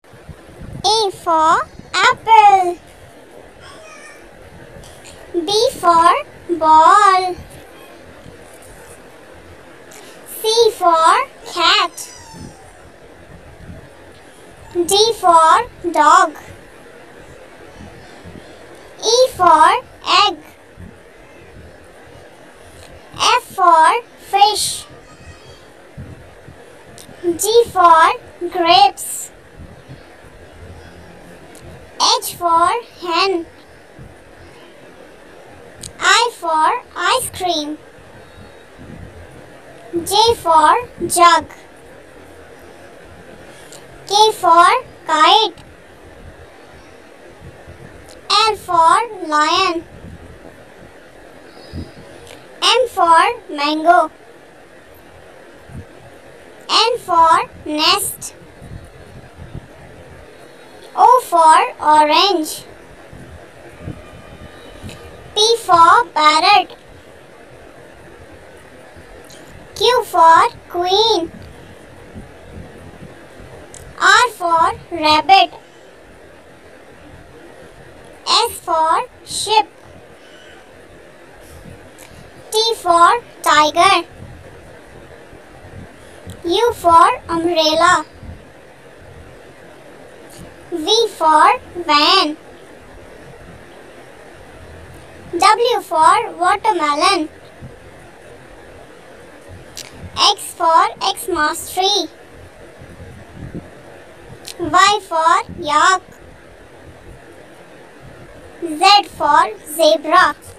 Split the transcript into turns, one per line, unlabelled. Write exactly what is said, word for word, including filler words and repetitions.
A for apple. B for ball. C for cat. D for dog. E for egg. F for fish. G for grapes. H for hen. I for ice cream. J for jug. K for kite. L for lion. M for mango. N for nest. O for orange. P for parrot. Q for queen. R for rabbit. S for ship. T for tiger. U for umbrella. V for van. W for watermelon. X for Xmas tree. Y for yak. Z for zebra.